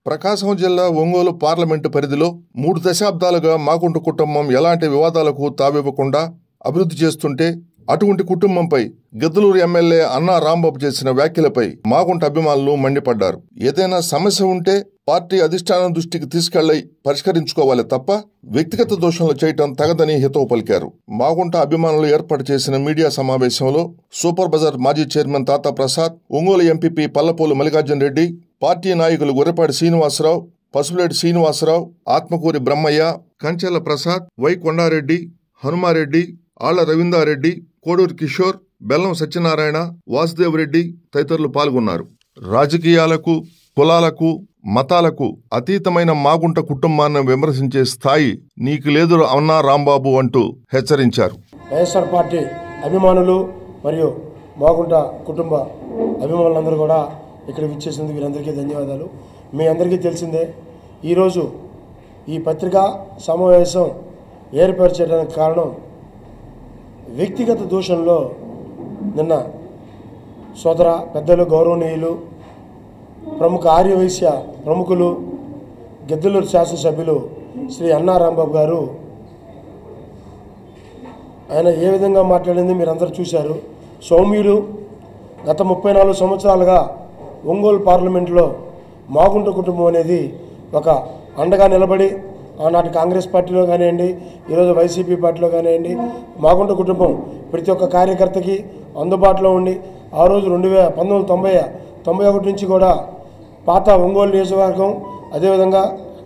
ప్రకాశం జిల్లా ఒంగోలు పార్లమెంటు పరిధిలో 3 దశాబ్దాలుగా మాగుంట కుటుంబం ఎలాంటి వివాదాలకు తావివ్వకుండా అభివృద్ధి చేస్తుంటే అటువంటి కుటుంబంపై గిద్దలూరు ఎమ్మెల్యే అన్నా రాంబాబు చేసిన వ్యాఖ్యలపై మాగుంట అభిమానులు మండిపడ్డారు. ఏదైనా సమస్య ఉంటే పార్టీ అధిష్టానం దృష్టికి తీసుకెళ్లి పరిష్కరించుకోవాలి తప్ప వ్యక్తిగత దోషణలు చేయటం తగదని హితవు పలికారు. మాగుంట అభిమానులు ఏర్పాటు చేసిన మీడియా సమావేశంలో సూపర్ బజార్ మాజీ chairman Tata Prasad, Ongole MPP Pallapolu Mallikarjuna Reddy, party నాయకులు గుర్రపాటి శ్రీనివాసరావు, పసుపులేటి శ్రీనివాసరావు, ఆత్మకూరి బ్రహ్మయ్య, కంచెల ప్రసాద్, వై కొండారెడ్డి, హనుమారెడ్డి, ఆళ్ల రవీందారెడ్డి, కోడూరు కిషోర్, బెల్లం సత్యనారాయణ, వాసుదేవరెడ్డి తదితరులు పాల్గొన్నారు. రాజకీయాలకు, కులాలకు, మతాలకు అతీతమైన మాగుంట కుటుంబాన్ని విమర్శించే స్థాయి నీకు లేదు అన్నా రాంబాబు అంటూ హెచ్చరించారు. వైఎస్ఆర్ పార్టీ అభిమానులు మరియు మాగుంట కుటుంబ అభిమానులందరూ కూడా ఇక్కడ విచ్చేసినందుకు వీరందరికీ ధన్యవాదాలు. మీ అందరికీ తెలిసిందే, ఈరోజు ఈ పత్రికా సమావేశం ఏర్పరచడానికి కారణం వ్యక్తిగత దూషణలో నిన్న సోదర పెద్దలు, గౌరవనీయులు, ప్రముఖ ఆర్యవైశ్య ప్రముఖులు, గిద్దలూరు శాసనసభ్యులు శ్రీ అన్నా రాంబాబు గారు ఆయన ఏ విధంగా మాట్లాడింది మీరందరూ చూశారు. సౌమ్యులు గత 34 సంవత్సరాలుగా ఒంగోలు పార్లమెంట్లో మాగుంట కుటుంబం అనేది ఒక అండగా నిలబడి ఆనాటి కాంగ్రెస్ పార్టీలో కానివ్వండి, ఈరోజు వైసీపీ పార్టీలో కానివ్వండి, మాగుంట కుటుంబం ప్రతి ఒక్క కార్యకర్తకి అందుబాటులో ఉండి ఆ రోజు 1991 నుంచి కూడా పాత ఒంగోలు నియోజకవర్గం, అదేవిధంగా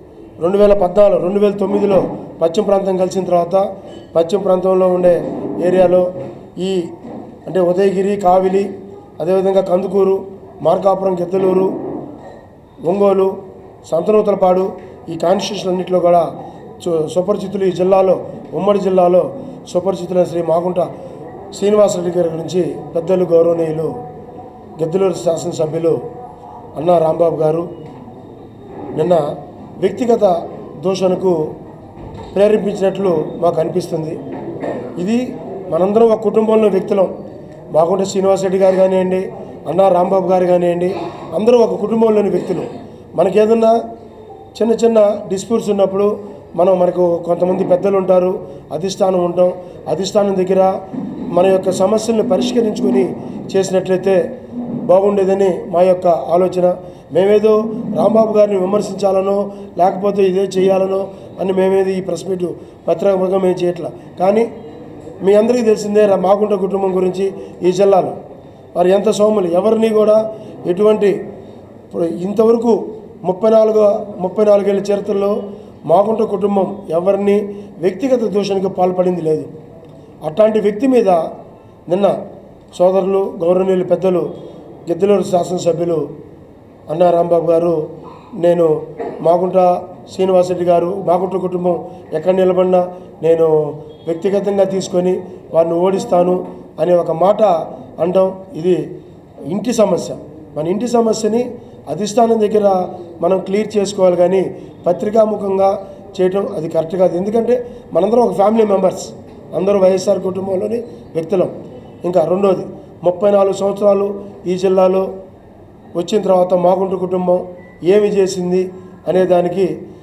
2009లో పశ్చిమ ప్రాంతం కలిసిన తర్వాత పశ్చిమ ప్రాంతంలో ఉండే ఏరియాలో అంటే ఉదయగిరి, కావిలి, అదేవిధంగా కందుకూరు, మార్కాపురం, గిద్దలూరు, ఒంగోలు, సంతనూతలపాడు ఈ కాన్స్టిట్యూషన్ అన్నింటిలో కూడా సుపరిచితులు, ఈ జిల్లాలో ఉమ్మడి జిల్లాలో సుపరిచితులైన శ్రీ మాగుంట శ్రీనివాసరెడ్డి గారి గురించి పెద్దలు, గౌరవనీయులు, గిద్దలూరు శాసనసభ్యులు అన్నా రాంబాబు గారు నిన్న వ్యక్తిగత దూషణకు ప్రేరేపించినట్లు మాకు అనిపిస్తుంది. ఇది మనందరం ఒక కుటుంబంలో వ్యక్తులం. మాగుంట శ్రీనివాసరెడ్డి గారు కానివ్వండి, అన్నా రాంబాబు గారు కానివ్వండి, అందరూ ఒక కుటుంబంలోని వ్యక్తులు. మనకేదన్నా చిన్న చిన్న డిస్ప్యూట్స్ ఉన్నప్పుడు మనకు కొంతమంది పెద్దలు ఉంటారు, అధిష్టానం ఉంటాం. అధిష్టానం దగ్గర మన యొక్క సమస్యలను పరిష్కరించుకొని చేసినట్లయితే బాగుండేదని మా యొక్క ఆలోచన. మేమేదో రాంబాబు గారిని విమర్శించాలనో లేకపోతే ఇదే చేయాలనో అని మేమేది ఈ ప్రెస్ మీట్ పత్రికగా మేము చేయట్లా. కానీ మీ అందరికీ తెలిసిందే మాగుంట కుటుంబం గురించి. ఈ జిల్లాలో వారు ఎంత సౌమ్యులు, ఎవరిని కూడా ఎటువంటి ఇంతవరకు 34 ఏళ్ళ చరిత్రలో మాగుంట కుటుంబం ఎవరిని వ్యక్తిగత దూషణకు పాల్పడింది లేదు. అట్లాంటి వ్యక్తి మీద నిన్న సోదరులు, గౌరవనీయులు, పెద్దలు, గిద్దలూరు శాసనసభ్యులు అన్నా రాంబాబు గారు, నేను మాగుంట శ్రీనివాసరెడ్డి గారు, మాగుంట కుటుంబం ఎక్కడ నిలబడినా నేను వ్యక్తిగతంగా తీసుకొని వారిని ఓడిస్తాను అనే ఒక మాట అనడం ఇది ఇంటి సమస్య. మన ఇంటి సమస్యని అధిష్టానం దగ్గర మనం క్లియర్ చేసుకోవాలి, కానీ పత్రికాముఖంగా చేయటం అది కరెక్ట్ కాదు. ఎందుకంటే మనందరం ఒక ఫ్యామిలీ మెంబర్స్, అందరూ వైఎస్ఆర్ కుటుంబంలోని వ్యక్తులం. ఇంకా రెండోది, 34 సంవత్సరాలు ఈ జిల్లాలో వచ్చిన తర్వాత మాగుంట కుటుంబం ఏమి చేసింది అనే దానికి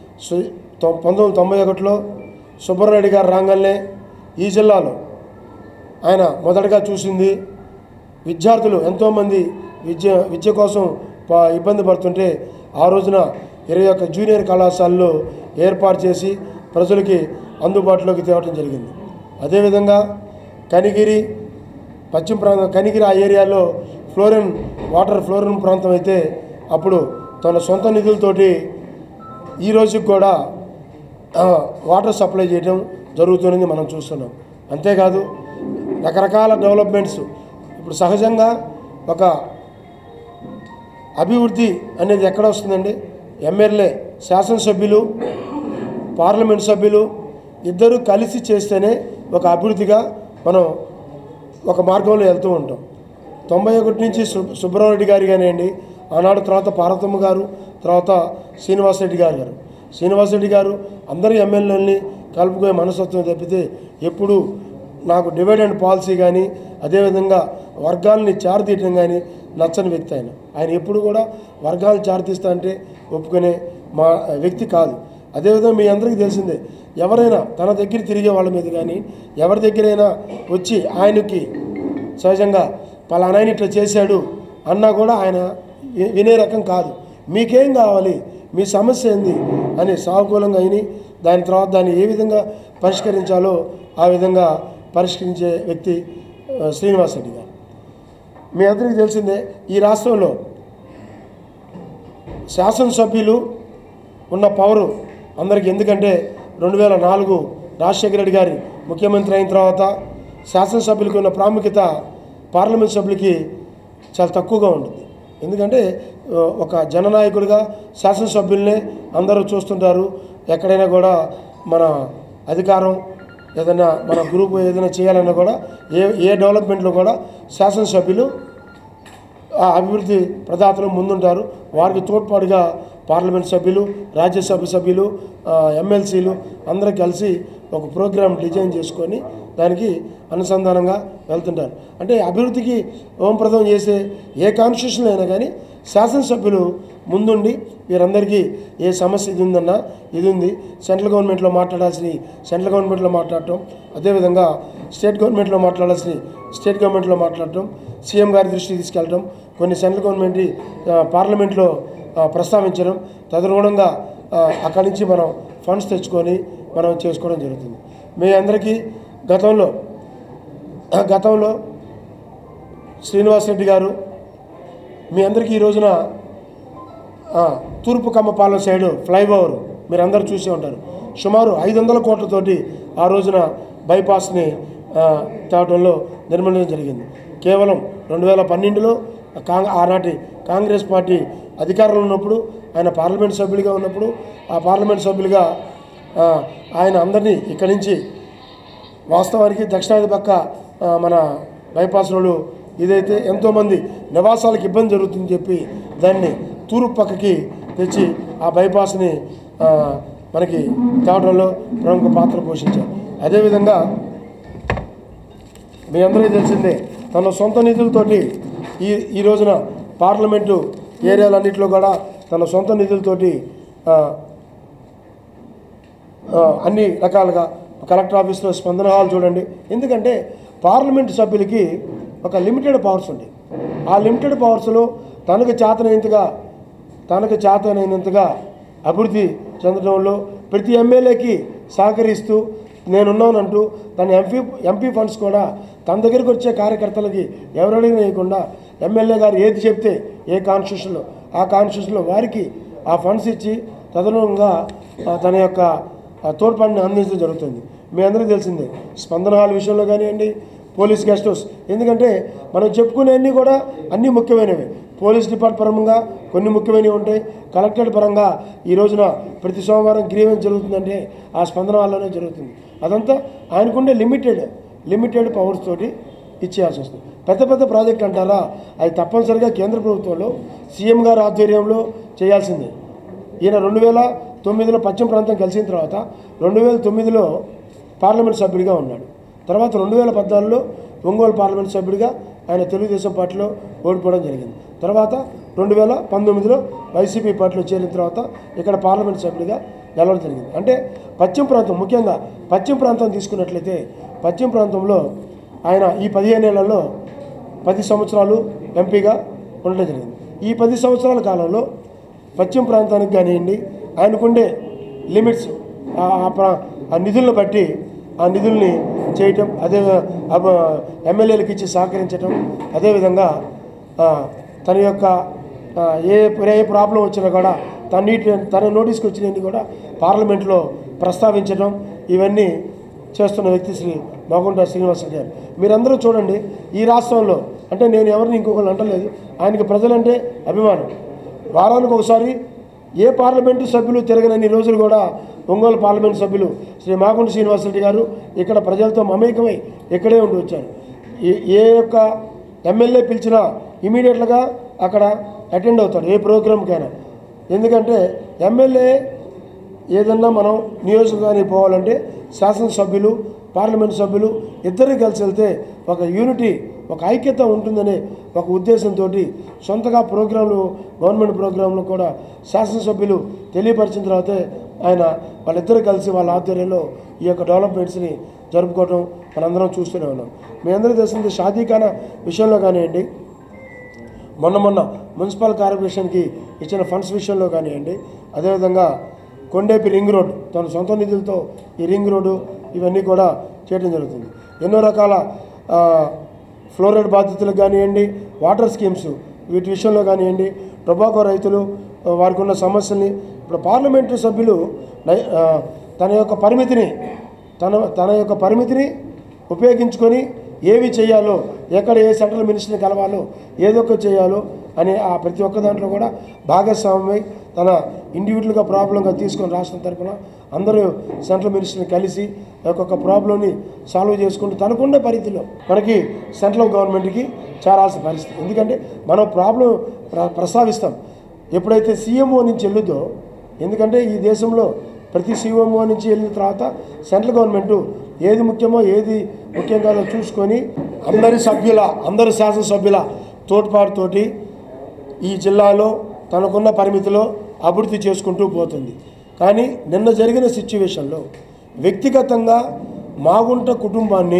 1991లో సుబ్బారెడ్డి గారు రాగానే ఈ జిల్లాలో ఆయన మొదటగా చూసింది విద్యార్థులు ఎంతోమంది విద్య కోసం ఇబ్బంది పడుతుంటే ఆ రోజున 21 జూనియర్ కళాశాలలో ఏర్పాటు చేసి ప్రజలకి అందుబాటులోకి తేవడం జరిగింది. అదేవిధంగా కనిగిరి, పశ్చిమ ప్రాంతం కనిగిరి ఆ ఏరియాలో ఫ్లోరిన్ ప్రాంతం అయితే అప్పుడు తన సొంత నిధులతోటి ఈ రోజుకి కూడా వాటర్ సప్లై చేయడం జరుగుతున్నది మనం చూస్తున్నాం. అంతేకాదు రకరకాల డెవలప్మెంట్స్. ఇప్పుడు సహజంగా ఒక అభివృద్ధి అనేది ఎక్కడ వస్తుందండి? ఎమ్మెల్యే, శాసనసభ్యులు, పార్లమెంట్ సభ్యులు ఇద్దరు కలిసి చేస్తేనే ఒక అభివృద్ధిగా మనం ఒక మార్గంలో వెళ్తూ ఉంటాం. 91 నుంచి సుబ్బారెడ్డి గారు కానివ్వండి, ఆనాడు తర్వాత పార్వతమ్మ గారు, తర్వాత శ్రీనివాసరెడ్డి గారు అందరూ ఎమ్మెల్యేలని కలుపుకునే మనస్తత్వం తప్పితే ఎప్పుడు నాకు డివైడ్ అండ్ పాలసీ కానీ అదేవిధంగా వర్గాలని చారతీయటం కానీ నచ్చని వ్యక్తి ఆయన ఎప్పుడు కూడా వర్గాలను చారతీస్తా అంటే ఒప్పుకునే మా వ్యక్తి కాదు. అదేవిధంగా మీ అందరికీ తెలిసిందే, ఎవరైనా తన దగ్గర తిరిగే వాళ్ళ మీద కానీ ఎవరి దగ్గరైనా వచ్చి ఆయనకి సహజంగా పలానా ఆయన ఇట్లా చేశాడు అన్నా కూడా ఆయన వినే రకం కాదు. మీకేం కావాలి, మీ సమస్య ఏంది అని సానుకూలంగా అయిని దాని తర్వాత దాన్ని ఏ విధంగా పరిష్కరించాలో ఆ విధంగా పరిష్కరించే వ్యక్తి శ్రీనివాసరెడ్డి గారు. మీ అందరికీ తెలిసిందే, ఈ రాష్ట్రంలో శాసనసభ్యులు ఉన్న పవరు అందరికీ, ఎందుకంటే 2004 రాజశేఖర రెడ్డి గారి ముఖ్యమంత్రి అయిన తర్వాత శాసనసభ్యులకు ఉన్న ప్రాముఖ్యత పార్లమెంట్ సభ్యులకి చాలా తక్కువగా ఉంటుంది. ఎందుకంటే ఒక జననాయకుడిగా శాసనసభ్యులనే అందరూ చూస్తుంటారు. ఎక్కడైనా కూడా మన అధికారం ఏదైనా మన గ్రూప్ ఏదైనా చేయాలన్నా కూడా ఏ డెవలప్మెంట్లో కూడా శాసనసభ్యులు ఆ అభివృద్ధి ప్రదాతలు ముందుంటారు. వారికి తోడ్పాటుగా పార్లమెంట్ సభ్యులు, రాజ్యసభ సభ్యులు, ఎమ్మెల్సీలు అందరూ కలిసి ఒక ప్రోగ్రాం డిజైన్ చేసుకొని దానికి అనుసంధానంగా వెళ్తుంటారు. అంటే అభివృద్ధికి ఓంప్రదం చేసే ఏ కాన్స్టిట్యూషన్ అయినా కానీ శాసనసభ్యులు ముందుండి వీరందరికీ ఏ సమస్య ఇది ఉందన్నా ఇది ఉంది, సెంట్రల్ గవర్నమెంట్లో మాట్లాడాల్సిన సెంట్రల్ గవర్నమెంట్లో మాట్లాడటం, అదేవిధంగా స్టేట్ గవర్నమెంట్లో మాట్లాడాల్సిన స్టేట్ గవర్నమెంట్లో మాట్లాడటం, సీఎం గారి దృష్టికి తీసుకెళ్ళటం, కొన్ని సెంట్రల్ గవర్నమెంట్ పార్లమెంట్లో ప్రస్తావించడం, తదనుగుణంగా అక్కడి నుంచి మనం ఫండ్స్ తెచ్చుకొని మనం చేసుకోవడం జరుగుతుంది. మీ అందరికీ గతంలో శ్రీనివాసరెడ్డి గారు మీ అందరికీ ఈ రోజున తూర్పు కమ్మపాలెం సైడు ఫ్లైఓవర్ మీరు అందరూ చూసే ఉంటారు. సుమారు 500 కోట్లతోటి ఆ రోజున బైపాస్ని తేవడంలో నిర్మించడం జరిగింది. కేవలం 2012లో ఆనాటి కాంగ్రెస్ పార్టీ అధికారంలో ఉన్నప్పుడు ఆయన పార్లమెంట్ సభ్యుడిగా ఉన్నప్పుడు ఆ పార్లమెంట్ సభ్యులుగా ఆయన అందరినీ ఇక్కడి నుంచి వాస్తవానికి దక్షిణాది పక్క మన బైపాస్ రోడ్డు ఇదైతే ఎంతోమంది నివాసాలకు ఇబ్బంది జరుగుతుందని చెప్పి దాన్ని తూర్పు పక్కకి తెచ్చి ఆ బైపాస్ని మనకి తేవడంలో ప్రముఖ పాత్ర పోషించారు. అదేవిధంగా మీ అందరికీ తెలిసిందే, తన సొంత నిధులతోటి ఈ రోజున పార్లమెంటు ఏరియాలన్నింటిలో కూడా తన సొంత నిధులతోటి అన్ని రకాలుగా కలెక్టర్ ఆఫీస్లో స్పందన హాల్ చూడండి. ఎందుకంటే పార్లమెంటు సభ్యులకి ఒక లిమిటెడ్ పవర్స్ ఉంటాయి. ఆ లిమిటెడ్ పవర్స్లో తనకు చేతనైనంతగా అభివృద్ధి చెందడంలో ప్రతి ఎమ్మెల్యేకి సహకరిస్తూ నేనున్నానంటూ తన ఎంపీ ఫండ్స్ కూడా తన దగ్గరికి వచ్చే కార్యకర్తలకి ఎవరైనా వేయకుండా ఎమ్మెల్యే గారు ఏది చెప్తే ఏ కాన్స్టిట్యూషన్లో ఆ కాన్స్టిట్యూషన్లో వారికి ఆ ఫండ్స్ ఇచ్చి తదనుగుణంగా తన యొక్క తోడ్పాటుని అందించడం జరుగుతుంది. మీ అందరికీ తెలిసిందే, స్పందన హాల్ విషయంలో కానివ్వండి, పోలీస్ గెస్ట్ హౌస్, ఎందుకంటే మనం చెప్పుకునేవన్నీ కూడా అన్నీ ముఖ్యమైనవి. పోలీస్ డిపార్ట్మెంట్ పరంగా కొన్ని ముఖ్యమైనవి ఉంటాయి. కలెక్టరేట్ పరంగా ఈ రోజున ప్రతి సోమవారం గ్రీవెన్స్ జరుగుతుందంటే ఆ స్పందన హాల్లోనే జరుగుతుంది. అదంతా ఆయనకుండే లిమిటెడ్ పవర్స్ తోటి ఇచ్చేయాల్సి వస్తుంది. పెద్ద పెద్ద ప్రాజెక్ట్ అంటారా, అది తప్పనిసరిగా కేంద్ర ప్రభుత్వంలో సీఎం గారి ఆధ్వర్యంలో చేయాల్సిందే. ఈయన 2009లో పశ్చిమ ప్రాంతం కలిసిన తర్వాత 2009లో పార్లమెంట్ సభ్యుడిగా ఉన్నాడు. తర్వాత 2014లో ఒంగోలు పార్లమెంట్ సభ్యుడిగా ఆయన తెలుగుదేశం పార్టీలో ఓడిపోవడం జరిగింది. తర్వాత 2019లో వైసీపీ పార్టీలో చేరిన తర్వాత ఇక్కడ పార్లమెంట్ సభ్యుడిగా గెలవడం జరిగింది. అంటే పశ్చిమ ప్రాంతం, ముఖ్యంగా పశ్చిమ ప్రాంతం తీసుకున్నట్లయితే పశ్చిమ ప్రాంతంలో ఆయన ఈ 15 ఏళ్లలో 10 సంవత్సరాలు ఎంపీగా ఉండడం జరిగింది. ఈ 10 సంవత్సరాల కాలంలో పశ్చిమ ప్రాంతానికి కానివ్వండి, ఆయనకుండే లిమిట్స్ ఆ నిధులను బట్టి ఆ నిధుల్ని చేయటం, అదే ఎమ్మెల్యేలకు ఇచ్చి సహకరించటం, అదేవిధంగా తన యొక్క ఏ ప్రాబ్లం వచ్చినా కూడా తన నోటీస్కి వచ్చినవి కూడా పార్లమెంట్లో ప్రస్తావించడం, ఇవన్నీ చేస్తున్న వ్యక్తి శ్రీ మాగుంట శ్రీనివాసరెడ్డి గారు. మీరందరూ చూడండి, ఈ రాష్ట్రంలో అంటే నేను ఎవరిని ఇంకొకరు అంటలేదు, ఆయనకి ప్రజలంటే అభిమానం. వారానికి ఒకసారి ఏ పార్లమెంటు సభ్యులు తిరగనన్ని రోజులు కూడా ఒంగోలు పార్లమెంటు సభ్యులు శ్రీ మాగుంట శ్రీనివాసరెడ్డి గారు ఇక్కడ ప్రజలతో మమేకమై ఇక్కడే ఉండి వచ్చారు. ఏ యొక్క ఎమ్మెల్యే పిలిచినా ఇమీడియట్గా అక్కడ అటెండ్ అవుతాడు, ఏ ప్రోగ్రామ్కైనా. ఎందుకంటే ఎమ్మెల్యే ఏదన్నా మనం నియోజకవర్గానికి పోవాలంటే శాసనసభ్యులు పార్లమెంటు సభ్యులు ఇద్దరు కలిసి వెళ్తే ఒక యూనిటీ ఒక ఐక్యత ఉంటుందనే ఒక ఉద్దేశంతో సొంతగా ప్రోగ్రాంలు గవర్నమెంట్ ప్రోగ్రాంలు కూడా శాసనసభ్యులు తెలియపరిచిన తర్వాతే ఆయన వాళ్ళిద్దరూ కలిసి వాళ్ళ ఆధ్వర్యంలో ఈ యొక్క డెవలప్మెంట్స్ని జరుపుకోవడం మనందరం చూస్తూనే ఉన్నాం. మీ అందరికీ తెలిసింది షాదీఖానా విషయంలో కానివ్వండి, మొన్న మున్సిపల్ కార్పొరేషన్కి ఇచ్చిన ఫండ్స్ విషయంలో కానివ్వండి, అదేవిధంగా కొండేపి రింగ్ రోడ్ తన సొంత నిధులతో ఈ రింగ్ రోడ్డు ఇవన్నీ కూడా చేయడం జరుగుతుంది. ఎన్నో రకాల ఫ్లోరైడ్ బాధితులకు కానివ్వండి, వాటర్ స్కీమ్స్ వీటి విషయంలో కానివ్వండి, టొబాకో రైతులు వారికి ఉన్న సమస్యల్ని ఇప్పుడు పార్లమెంటు సభ్యులు తన యొక్క పరిమితిని ఉపయోగించుకొని ఏవి చేయాలో, ఎక్కడ ఏ సెంట్రల్ మినిస్టర్ని కలవాలో, ఏదొక చేయాలో అనే ఆ ప్రతి ఒక్క దాంట్లో కూడా భాగస్వామ్యమై తన ఇండివిజువల్గా ప్రాబ్లంగా తీసుకొని రాష్ట్రం తరఫున అందరూ సెంట్రల్ మినిస్టర్ని కలిసి ఒక్కొక్క ప్రాబ్లంని సాల్వ్ చేసుకుంటూ తనకున్న పరిధిలో మనకి సెంట్రల్ గవర్నమెంట్కి చేరాల్సిన పరిస్థితి. ఎందుకంటే మనం ప్రాబ్లం ప్రస్తావిస్తాం ఎప్పుడైతే సీఎంఓ నుంచి వెళ్ళుదో, ఎందుకంటే ఈ దేశంలో ప్రతి సీఎంఓ నుంచి వెళ్ళిన తర్వాత సెంట్రల్ గవర్నమెంటు ఏది ముఖ్యమో ఏది ముఖ్యం కాదో చూసుకొని అందరు శాసనసభ్యుల తోడ్పాటుతోటి ఈ జిల్లాలో తనకున్న పరిమితిలో అభివృద్ధి చేసుకుంటూ పోతుంది. కానీ నిన్న జరిగిన సిచ్యువేషన్లో వ్యక్తిగతంగా మాగుంట కుటుంబాన్ని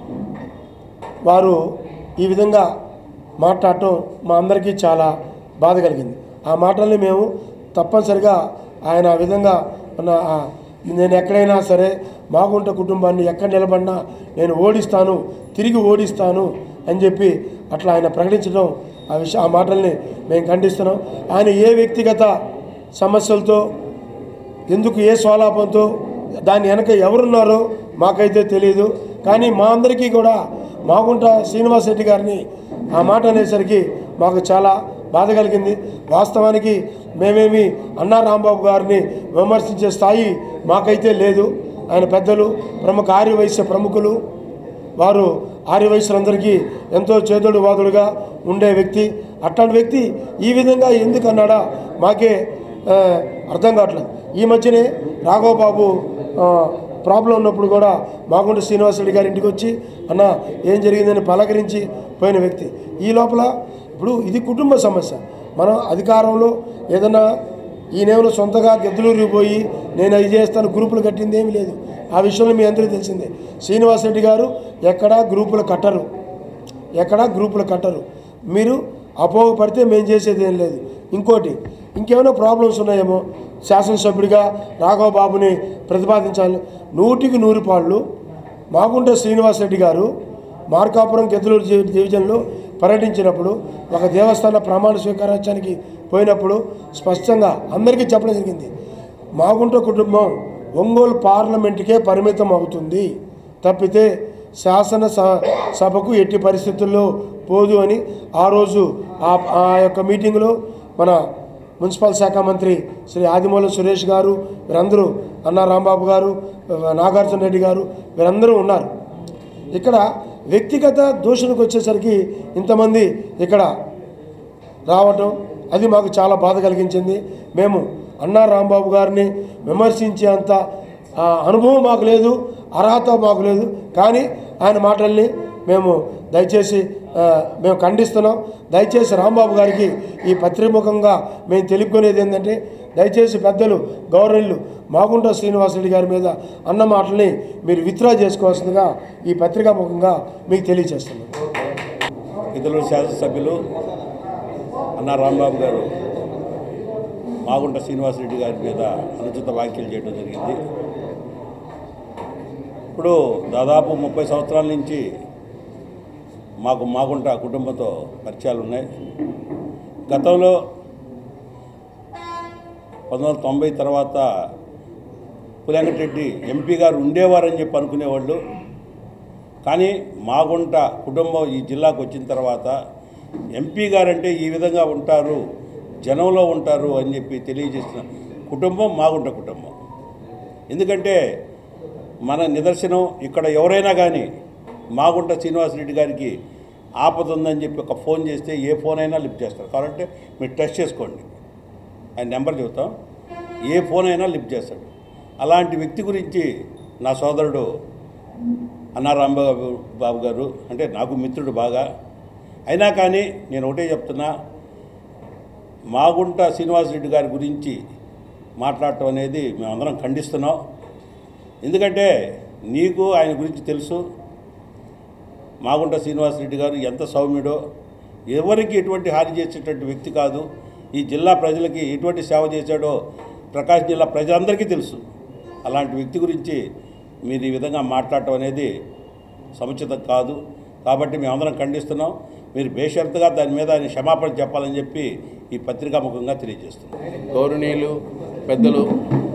వారు ఈ విధంగా మాట్లాడటం మా అందరికీ చాలా బాధ కలిగింది. ఆ మాటల్ని మేము తప్పనిసరిగా ఆయన ఆ విధంగా నేను ఎక్కడైనా సరే మాగుంట కుటుంబాన్ని ఎక్కడ నిలబడినా నేను తిరిగి ఓడిస్తాను అని చెప్పి అట్లా ఆయన ప్రకటించడం ఆ మాటల్ని మేము ఖండిస్తున్నాం. ఆయన ఏ వ్యక్తిగత సమస్యలతో ఎందుకు ఏ స్వలాపంతో దాని వెనక ఎవరున్నారో మాకైతే తెలియదు. కానీ మా అందరికీ కూడా మాగుంట శ్రీనివాస్ రెడ్డి గారిని ఆ మాట అనేసరికి మాకు చాలా బాధ కలిగింది. వాస్తవానికి మేమేమి అన్నా రాంబాబు గారిని విమర్శించే స్థాయి మాకైతే లేదు. ఆయన పెద్దలు, ప్రముఖ ఆర్యవైశ్య ప్రముఖులు, వారు ఆర్యవైశ్యులందరికీ ఎంతో చేదోడు వాదుడుగా ఉండే వ్యక్తి. అట్లాంటి వ్యక్తి ఈ విధంగా ఎందుకు అన్నాడా మాకే అర్థం కావట్లేదు. ఈ మధ్యనే రాఘవబాబు ప్రాబ్లం ఉన్నప్పుడు కూడా మాగుంట శ్రీనివాసరెడ్డి గారి ఇంటికి వచ్చి అన్న ఏం జరిగిందని పలకరించి పోయిన వ్యక్తి. ఈ లోపల ఇప్పుడు ఇది కుటుంబ సమస్య. మనం అధికారంలో ఏదైనా ఈయనేమో సొంతగా గెద్దలూరు పోయి నేను అది చేస్తాను గ్రూపులు కట్టింది ఏమీ లేదు. ఆ విషయంలో మీ అందరికీ తెలిసిందే. శ్రీనివాసరెడ్డి గారు ఎక్కడా గ్రూపులు కట్టరు. మీరు అపోహపడితే మేము చేసేది ఏం లేదు. ఇంకేమైనా ప్రాబ్లమ్స్ ఉన్నాయేమో శాసనసభ్యుడిగా రాఘవబాబుని ప్రతిపాదించాలి. 100కి 100 పాళ్ళు మాగుంట శ్రీనివాసరెడ్డి గారు మార్కాపురం గెద్దలూరు డివిజన్లో పర్యటించినప్పుడు, ఒక దేవస్థాన ప్రమాణ స్వీకారోత్సవానికి పోయినప్పుడు స్పష్టంగా అందరికీ చెప్పడం జరిగింది, మాగుంట కుటుంబం ఒంగోలు పార్లమెంటుకే పరిమితం అవుతుంది తప్పితే శాసనసభకు ఎట్టి పరిస్థితుల్లో పోదు అని ఆ రోజు ఆ యొక్క మీటింగ్లో మన మున్సిపల్ శాఖ మంత్రి శ్రీ ఆదిమూల సురేష్ గారు, వీరందరూ అన్నా రాంబాబు గారు, నాగార్జున రెడ్డి గారు, వీరందరూ ఉన్నారు. ఇక్కడ వ్యక్తిగత దూషణకు వచ్చేసరికి ఇంతమంది ఇక్కడ రావటం అది మాకు చాలా బాధ కలిగించింది. మేము అన్నా రాంబాబు గారిని విమర్శించేంత అనుభవం మాకు లేదు, అర్హత మాకు లేదు. కానీ ఆయన మాటల్ని మేము ఖండిస్తున్నాం. దయచేసి రాంబాబు గారికి ఈ పత్రిముఖంగా మేము తెలుపుకునేది ఏంటంటే, దయచేసి పెద్దలు గవర్నర్లు మాగుంట శ్రీనివాసరెడ్డి గారి మీద అన్న మాటల్ని మీరు విత్డ్రా చేసుకోవాల్సిందిగా ఈ పత్రికాముఖంగా మీకు తెలియజేస్తున్నాం. ఇతరుల శాసనసభ్యులు అన్నా రాంబాబు గారు మాగుంట శ్రీనివాసరెడ్డి గారి మీద అనుచిత వ్యాఖ్యలు చేయడం జరిగింది. ఇప్పుడు దాదాపు 30 సంవత్సరాల నుంచి మాకు మాగుంట కుటుంబంతో పరిచయాలు ఉన్నాయి. గతంలో 1990 తర్వాత పులివెంకటరెడ్డి ఎంపీ గారు ఉండేవారని చెప్పి అనుకునేవాళ్ళు. కానీ మాగుంట కుటుంబం ఈ జిల్లాకు వచ్చిన తర్వాత ఎంపీ గారంటే ఈ విధంగా ఉంటారు, జనంలో ఉంటారు అని చెప్పి తెలియజేసిన కుటుంబం మాగుంట కుటుంబం. ఎందుకంటే మన నిదర్శనం ఇక్కడ ఎవరైనా కానీ మాగుంట శ్రీనివాసరెడ్డి గారికి ఆపద ఉందని చెప్పి ఒక ఫోన్ చేస్తే ఏ ఫోన్ అయినా లిఫ్ట్ చేస్తారు. కాబట్టి మీరు టెస్ట్ చేసుకోండి, ఆయన నెంబర్ చెబుతాం, ఏ ఫోన్ అయినా లిఫ్ట్ చేస్తాడు. అలాంటి వ్యక్తి గురించి నా సోదరుడు అన్నా రాంబాబు గారు అంటే నాకు మిత్రుడు బాగా. అయినా కానీ నేను ఒకటే చెప్తున్నా, మాగుంట శ్రీనివాసరెడ్డి గారి గురించి మాట్లాడటం అనేది మేమందరం ఖండిస్తున్నాం. ఎందుకంటే నీకు ఆయన గురించి తెలుసు. మాగుంట శ్రీనివాసరెడ్డి గారు ఎంత సౌమ్యుడో, ఎవరికి ఎటువంటి హాని చేసేటువంటి వ్యక్తి కాదు. ఈ జిల్లా ప్రజలకి ఎటువంటి సేవ చేశాడో ప్రకాశం జిల్లా ప్రజలందరికీ తెలుసు. అలాంటి వ్యక్తి గురించి మీరు ఈ విధంగా మాట్లాడటం అనేది సముచితం కాదు. కాబట్టి మేమందరం ఖండిస్తున్నాం. మీరు బేషరతుగా దాని మీద ఆయన క్షమాపణ చెప్పాలని చెప్పి ఈ పత్రికాముఖంగా తెలియజేస్తున్నాం. గౌరవనీయులు పెద్దలు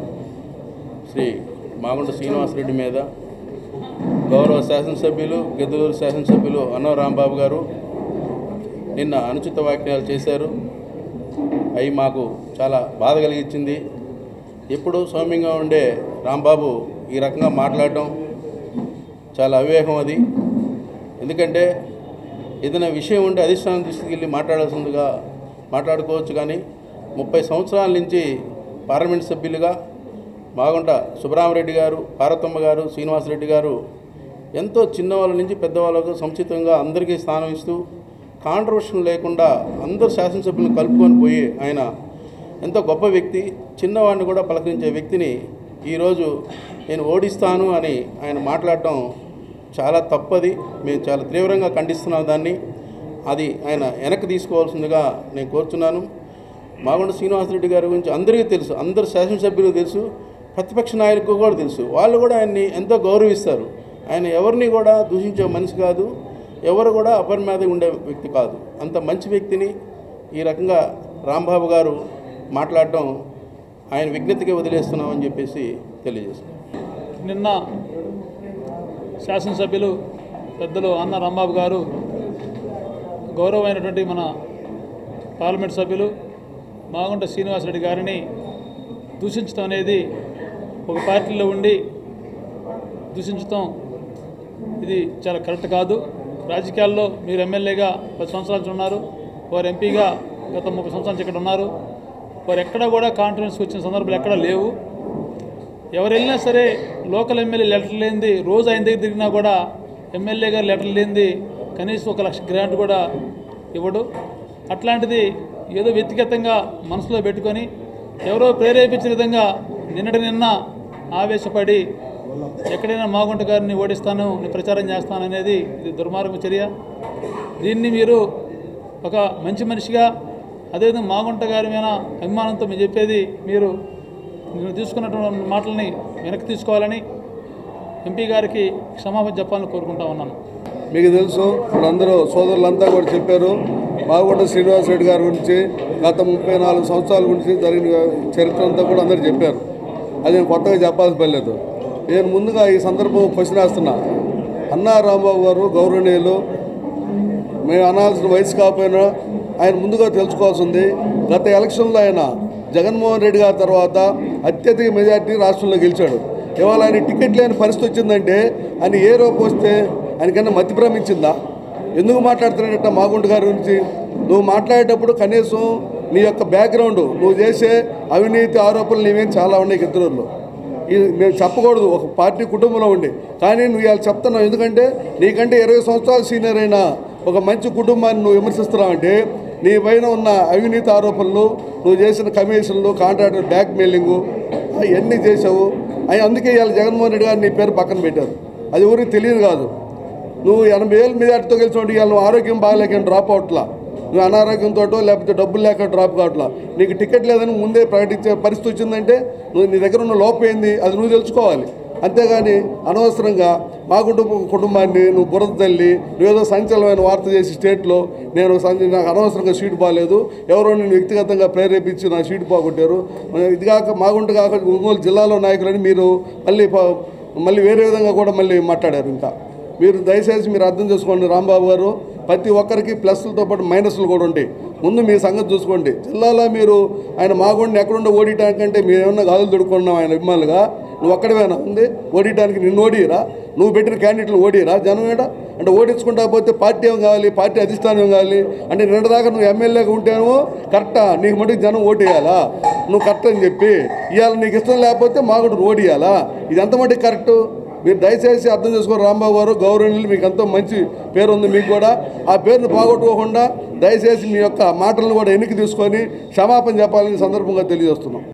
శ్రీ మాగుంట శ్రీనివాసరెడ్డి మీద గౌరవ శాసనసభ్యులు గిద్దలూరు శాసనసభ్యులు అన్నా రాంబాబు గారు నిన్న అనుచిత వ్యాఖ్యలు చేశారు. అవి మాకు చాలా బాధ కలిగించింది. ఎప్పుడూ సౌమ్యంగా ఉండే రాంబాబు ఈ రకంగా మాట్లాడటం చాలా అవివేకం అది. ఎందుకంటే ఏదైనా విషయం ఉంటే అధిష్టానం దృష్టికి వెళ్ళి మాట్లాడాల్సిందిగా మాట్లాడుకోవచ్చు. కానీ 30 సంవత్సరాల నుంచి పార్లమెంట్ సభ్యులుగా మాగుంట సుబ్బరామరెడ్డి గారు, పార్వతమ్మ గారు, శ్రీనివాసరెడ్డి గారు ఎంతో చిన్నవాళ్ళ నుంచి పెద్దవాళ్ళకు సముచితంగా అందరికీ స్థానం ఇస్తూ కాంట్రవర్షన్ లేకుండా అందరు శాసనసభ్యులను కలుపుకొని పోయి ఆయన ఎంతో గొప్ప వ్యక్తి. చిన్నవాడిని కూడా పలకరించే వ్యక్తిని ఈరోజు నేను ఓడిస్తాను అని ఆయన మాట్లాడటం చాలా తప్పది. మేము చాలా తీవ్రంగా ఖండిస్తున్నాం దాన్ని. అది ఆయన వెనక్కి తీసుకోవాల్సిందిగా నేను కోరుతున్నాను. మాగుంట శ్రీనివాసరెడ్డి గారి గురించి అందరికీ తెలుసు, అందరు శాసనసభ్యులకు తెలుసు, ప్రతిపక్ష నాయకులకు కూడా తెలుసు. వాళ్ళు కూడా ఆయన్ని ఎంతో గౌరవిస్తారు. ఆయన ఎవరిని కూడా దూషించే మనిషి కాదు, ఎవరు కూడా అపరిమేద ఉండే వ్యక్తి కాదు. అంత మంచి వ్యక్తిని ఈ రకంగా రాంబాబు గారు మాట్లాడటం ఆయన విజ్ఞతకి వదిలేస్తున్నామని చెప్పేసి తెలియజేస్తున్నాం. నిన్న శాసనసభ్యులు పెద్దలు అన్నా రాంబాబు గారు గౌరవమైనటువంటి మన పార్లమెంట్ సభ్యులు మాగుంట శ్రీనివాసరెడ్డి గారిని దూషించడం అనేది, ఒక పార్టీలో ఉండి దూషించడం ఇది చాలా కరెక్ట్ కాదు. రాజకీయాల్లో మీరు ఎమ్మెల్యేగా 10 సంవత్సరాల నుంచి ఉన్నారు, వారు ఎంపీగా గత 30 సంవత్సరాల నుంచి ఇక్కడ ఉన్నారు. వారు ఎక్కడ కూడా కాన్ఫరెన్స్కి వచ్చిన సందర్భాలు ఎక్కడా లేవు. ఎవరు వెళ్ళినా సరే లోకల్ ఎమ్మెల్యే లెటర్ లేనిది, రోజు ఆయన దగ్గర తిరిగినా కూడా ఎమ్మెల్యే గారు లెటర్ లేనిది కనీసం 1 లక్ష గ్రాంట్ కూడా ఇవ్వడు. అట్లాంటిది ఏదో వ్యక్తిగతంగా మనసులో పెట్టుకొని ఎవరో ప్రేరేపించిన విధంగా నిన్న ఆవేశపడి ఎక్కడైనా మాగుంట గారిని ఓడిస్తాను, నేను ప్రచారం చేస్తాను అనేది ఇది దుర్మార్గ చర్య. దీన్ని మీరు ఒక మంచి మనిషిగా, అదేవిధంగా మాగుంట గారి మీద అభిమానంతో మీరు చెప్పేది, మీరు తీసుకున్నటువంటి మాటలని వెనక్కి తీసుకోవాలని ఎంపీ గారికి క్షమాపణ చెప్పాలని కోరుకుంటా ఉన్నాను. మీకు తెలుసు, ఇప్పుడు అందరూ సోదరులంతా కూడా చెప్పారు. మాగుంట శ్రీనివాసరెడ్డి గారి గురించి గత 34 సంవత్సరాల గురించి జరిగిన చరిత్ర అంతా కూడా అందరూ చెప్పారు. అది నేను కొత్తగా చెప్పాల్సి పర్లేదు. నేను ముందుగా ఈ సందర్భం క్వశ్చన్ వేస్తున్నా. అన్నా రాంబాబు గారు గౌరవనీయులు, మేము అనాల్సిన వయసు కాకపోయినా ఆయన ముందుగా తెలుసుకోవాల్సింది, గత ఎలక్షన్లో ఆయన జగన్మోహన్ రెడ్డి గారి తర్వాత అత్యధిక మెజార్టీ రాష్ట్రంలో గెలిచాడు. ఇవాళ ఆయన టికెట్ లేని పరిస్థితి వచ్చిందంటే ఆయన ఏ రూపం వస్తే ఆయనకన్నా మతి భ్రమించిందా? ఎందుకు మాట్లాడుతున్నట్ట మాగుంట గారి గురించి? నువ్వు మాట్లాడేటప్పుడు కనీసం నీ యొక్క బ్యాక్గ్రౌండ్, నువ్వు చేసే అవినీతి ఆరోపణలు నీవేం చాలా ఉన్నాయి గిద్దలూరులో. ఇది మేము చెప్పకూడదు, ఒక పార్టీ కుటుంబంలో ఉండి. కానీ నువ్వు ఇవాళ చెప్తున్నావు. ఎందుకంటే నీకంటే 20 సంవత్సరాలు సీనియర్ అయిన ఒక మంచి కుటుంబాన్ని నువ్వు విమర్శిస్తున్నావంటే నీ పైన ఉన్న అవినీతి ఆరోపణలు, నువ్వు చేసిన కమిషన్లు, కాంట్రాక్టర్ బ్యాక్ మెయిలింగు అవన్నీ చేసావు. అందుకే ఇవాళ జగన్మోహన్ రెడ్డి గారు నీ పేరు పక్కన పెట్టారు. అది ఊరికి తెలియదు కాదు. నువ్వు 80,000 మెజార్టీతో గెలిచినట్టు ఇవాళ నువ్వు ఆరోగ్యం బాగాలేక డ్రాప్ అవట్లా, నువ్వు అనారోగ్యంతో లేకపోతే డబ్బులు లేక డ్రాప్ కావట్లా. నీకు టికెట్ లేదని ముందే ప్రకటించే పరిస్థితి వచ్చిందంటే నీ దగ్గర ఉన్న లోపం ఏంది అది నువ్వు తెలుసుకోవాలి. అంతేగాని అనవసరంగా మా కుటుంబాన్ని నువ్వు బురద తల్లి, నువ్వేదో సంచలనమైన వార్త చేసి స్టేట్లో నాకు అనవసరంగా సీటు బాగాలేదు, ఎవరో నేను వ్యక్తిగతంగా ప్రేరేపించి నా సీటు పోగొట్టారు, ఇది కాక మాగుంట కాక ఒంగోలు జిల్లాలో నాయకులని మీరు మళ్ళీ వేరే విధంగా కూడా మళ్ళీ మాట్లాడారు. ఇంకా మీరు దయచేసి మీరు అర్థం చేసుకోండి. రాంబాబు గారు, ప్రతి ఒక్కరికి ప్లస్లతో పాటు మైనస్లు కూడా ఉంటాయి. ముందు మీ సంగతి చూసుకోండి. జిల్లాలో మీరు ఆయన మాగుండిని ఎక్కడుండో ఓడియటానికంటే మీరు ఏమన్నా గాజులు దొడుకున్నావు ఆయన అభిమానులుగా. నువ్వు ఒక్కడవేనా ఉంది ఓడియటానికి? నిన్ను ఓడియరా? నువ్వు పెట్టిన క్యాండిడేట్లు ఓడియరా జనం ఏడా? అంటే ఓడించుకుంటా పోతే పార్టీ ఏం కావాలి, పార్టీ అధిష్టానం ఏం కావాలి? అంటే నిన్నదాకా నువ్వు ఎమ్మెల్యేగా ఉంటేనేమో కరెక్టా, నీకు మటుకు జనం ఓటేయాలా? నువ్వు కరెక్ట్ అని చెప్పి ఇవాళ నీకు ఇష్టం లేకపోతే మాగుండు ఓడియాలా? ఇది ఎంత మటుకు కరెక్టు? మీరు దయచేసి అర్థం చేసుకుని రాంబాబు గారు గౌరవనీయులు, మీకు ఎంతో మంచి పేరు ఉంది, మీకు కూడా ఆ పేరును పోగొట్టుకోకుండా దయచేసి మీ యొక్క మాటలను కూడా వెనక్కి తీసుకొని క్షమాపణ చెప్పాలని సందర్భంగా తెలియజేస్తున్నాం.